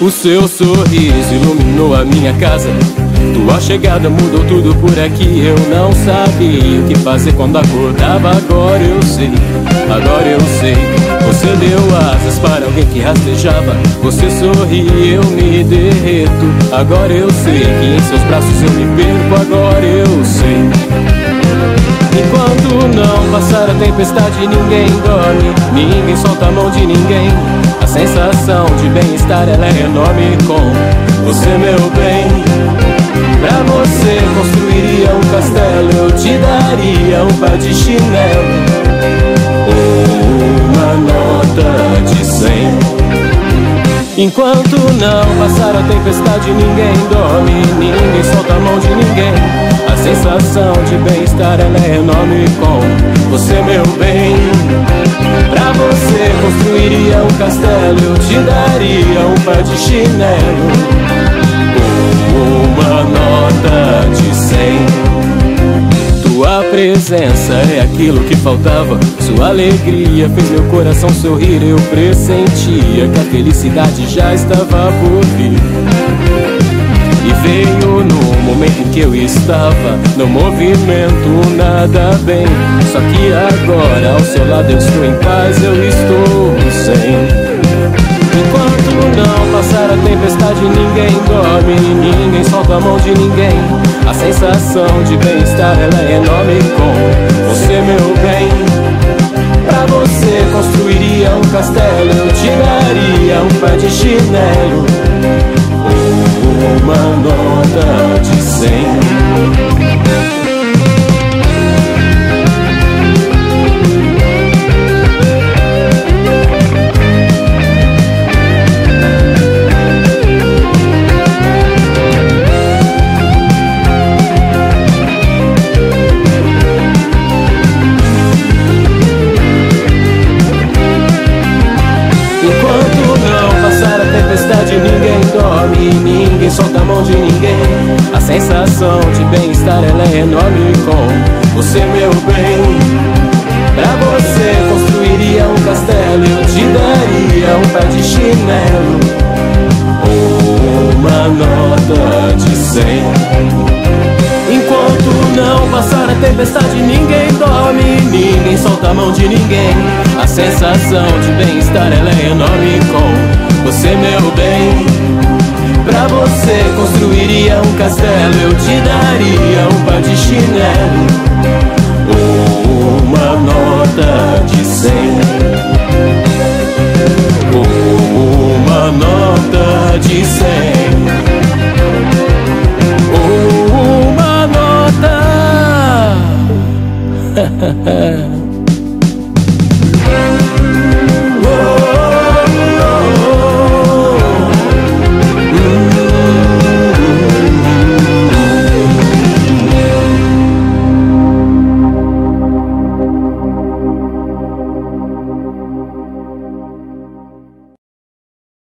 O seu sorriso iluminou a minha casa. Tua chegada mudou tudo por aqui. Eu não sabia o que fazer quando acordava. Agora eu sei, agora eu sei. Você deu asas para alguém que rastejava. Você sorri e eu me derreto. Agora eu sei que em seus braços eu me perco. Agora eu sei. Enquanto não passar a tempestade, ninguém dorme, ninguém solta a mão de ninguém. A sensação de bem-estar, ela é enorme com você, meu bem. Pra você construiria um castelo, eu te daria um par de chinelo ou uma nota de 100. Enquanto não passar a tempestade, ninguém dorme, ninguém solta a mão de ninguém. A sensação de bem-estar, ela é enorme com você, meu bem. Pra você construiria um castelo, eu te daria um par de chinelo ou uma nota de 100. Tua presença é aquilo que faltava. Sua alegria fez meu coração sorrir. Eu pressentia que a felicidade já estava por vir. E veio no momento em que eu estava no movimento nada bem. Só que agora ao seu lado eu estou em paz, eu estou sem. Enquanto não passar a tempestade, ninguém dorme, ninguém solta a mão de ninguém. A sensação de bem-estar, ela é enorme com você, meu bem. Pra você construiria um castelo, eu te daria um par de chinelo ou uma nota de 100. Ninguém dorme, ninguém solta a mão de ninguém. A sensação de bem-estar, ela é enorme com você, meu bem. Pra você construiria um castelo, eu te daria um par de chinelo ou uma nota de 100. Enquanto não passar a tempestade, ninguém dorme, ninguém solta a mão de ninguém. A sensação de bem-estar, ela é enorme com você, meu bem. Pra você construiria um castelo, eu te daria um par de chinelo ou uma nota de 100 ou uma nota de 100 ou uma nota